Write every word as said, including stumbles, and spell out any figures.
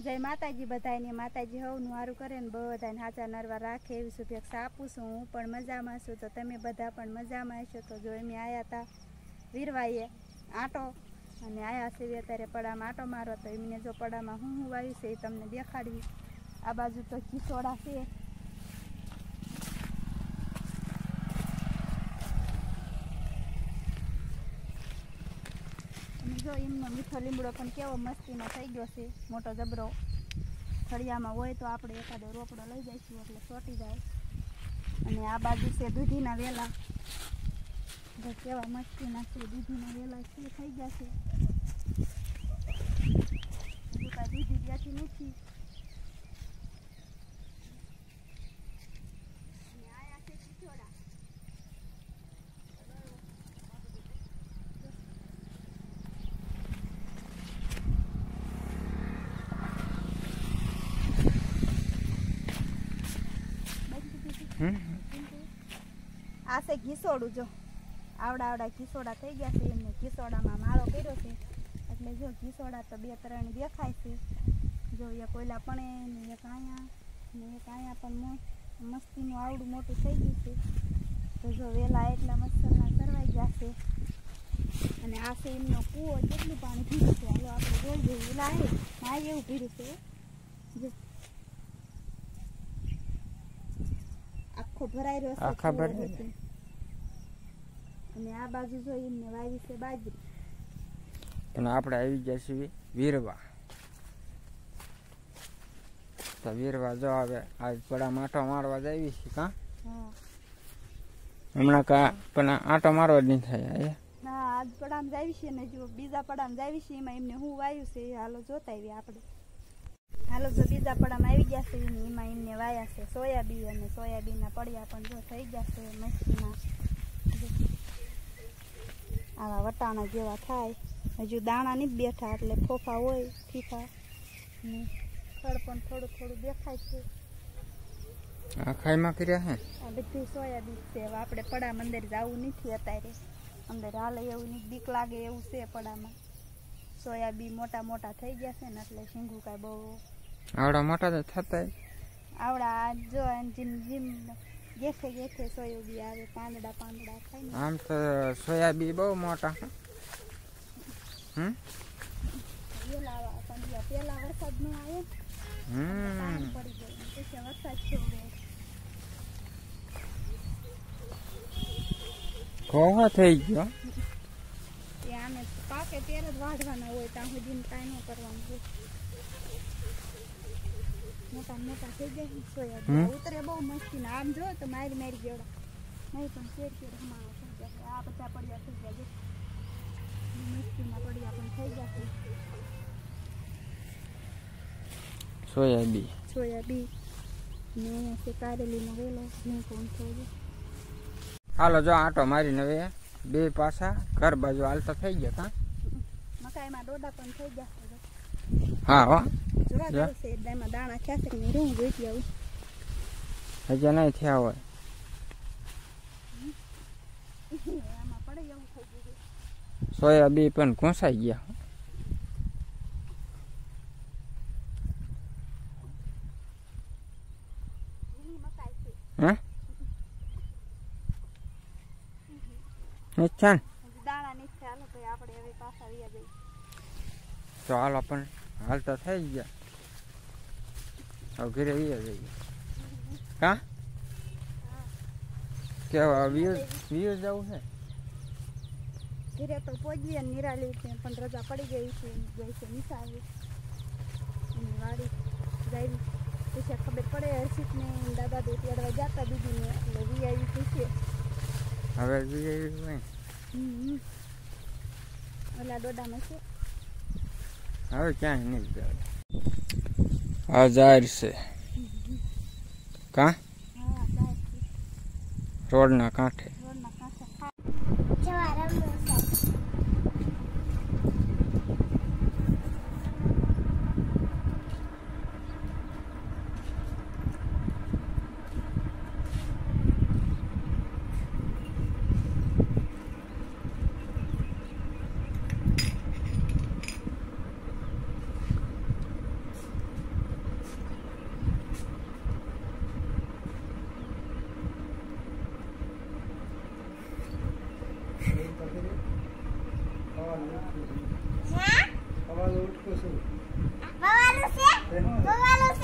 जय माताजी बधाईने माताजी हवनु हारू करे ने बधाने हाचा नरवा राखे एवी शुभेच्छा आपું છું। હું પણ મજામાં છું તો તમે બધા પણ મજામાં હશો। તો જો અમે આયા હતા વીરવાઈએ આટો અને આયા છે અત્યારે પડામાં આટો મારવા। તો એમને જો પડામાં હું હું વાવ્યું છે એ તમને દેખાડવી। આ બાજુ તો કિસોડા છે, जो एमनो मीठो લીમડો पण केवो मस्तीनो थई गयो छे मोटो जबरो। थड़ियामां होय तो आपणे एकादो रोपड़ो लई जाईशुं એટલે ચોટી જાય। અને આ બાજુ છે દૂધીના વેલા, જો કેવા મસ્તીના છે દૂધીના વેલા છે થઈ ગયા છે। હજુ કાંઈ દૂધી બેઠી નથી। અને આયા છે કિચોડા। आ से घीसोड़ू जो आवड़ा आवड़ा घीसोड़ा थई गया छे। एमने घीसोड़ामां माळो कर्यो छे એટલે જો ઘીસોડા તો બે ત્રણ દેખાય છે। જો એક કોયલા પણ ને એક આયા ને એક આયા પણ મસ્તીનું આવડું મોટું થઈ ગયું છે। તો જો વેલા એટલા મસ્તરના સરવાઈ ગયા છે। અને આ છે એમનો કૂવો, કેટલું પાણી પીધું છે હાલો આપણે જોઈ જોઈએ। વેલા હે ના એવું પીધું છે જો આખો ભરાઈ રહ્યો છે આખા ભરાઈ। અને આ બાજુ જો એમને વાવી છે બાજરી। પણ આપણે આવી ગયા છીએ વીરવા। તો વીરવા જો આવે આજ પડા માટો મારવા જાવી છે કા? હા હમણાં કા પણ આટો મારવા જ નહીં થાય। ના આજ પડામાં જાવી છે ને જો બીજા પડામાં જાવી છે એમાં એમને હું વાવ્યું છે હાલો જોતા આવીએ આપણે। हालो जो बीजा पड़ामां आई गया छे एमां एमने वाया छे सोयाबीन अने सोयाबीनना पड़िया पण जो थई गया छे मस्तीना। आवा वटाणा जेवा थाय हजू दाणा नहीं बेठा एटले फोफा होय फीफा ने थोड़ पण थोड़ुं थोड़ुं देखाय छे। आ खाईमां कर्या छे आ बधी सोयाबीन छे। हवे आपणे पड़ामां अंदर जावुं नथी अत्यारे, अंदर हाले एवुं नहीं बीक लागे एवुं छे पड़ामां। सोयाबीन मोटा मोटा थई गया छे ने एटले सींगू काई बहु आवड़ा मोटा तो थता है। आवड़ा जो जिम जिम गेठे गेठे सोयाबीन आवे પાંદડા પાંદડા ખાઈ। આમ તો સોયાબીન બહુ મોટા છે। હમ પેલા પણ પેલા વરસાદ નો આવે હમ પડી ગયો પછી વરસાદ છોડે કોહો થઈ ગયો। એ આને પાકે ત્યારે જ વાઢવાના હોય ત્યાં સુધી કાંઈ ન કરવાનું હોય। मोटा मोटा थी गए सोयाबीन उतरे बहु मस्ती ना आम जो तो मारी मारी गयोड़ा नहीं पण शेर शेर हमारा थई गया। आ बच्चा पड़िया थई गया मस्ती ना पड़िया पण थई गया छे सोयाबीन सोयाबीन ने से कारेली नो वेलो ने कोण थयो। हालो जो आटो मारी नवे बे पासा घर बाजू हालता थई गया का मकाई में डोडा पण थई गया। हां हो જોવા ગયો છે દાણા દાણા થયા છે ને રૂમ જોઈતી આવું હજી નહીં થયા હોય। આમાં પડે એવું થઈ ગયું સોયાબીન પણ ઘૂંસાઈ ગયા। લીલી મકાઈ છે હે નિચ્છા દાણા નહીં થયા હાલો તો આપણે હવે પાછા વિયા જઈએ। તો હાલો પણ हालता થઈ ગયા अब घरे विया जाइए का क्या व्यू व्यू जाऊ है घरे तो पहुंची निराली છે પણ રજા પડી ગઈ છે ગઈ છે નિસાવી એની વાડી ગઈ પછી ખબર પડે હર્ષિત ને દાદા દે તેડવા જાતા દીદી ને એટલે વીઆઈ પૂછે હવે વીઆઈ નહીં હમ ઓલા ડોડામાં છે હવે ક્યાં નહીં જાય આ જાહેર છે કા હા જાહેર રોડના કાંઠે રોડના કાંઠે હા? સવાલ ઉઠકું છું બવાલું છે? બવાલું